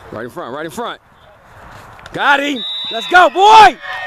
Right in front, right in front. Got him. Let's go, boy.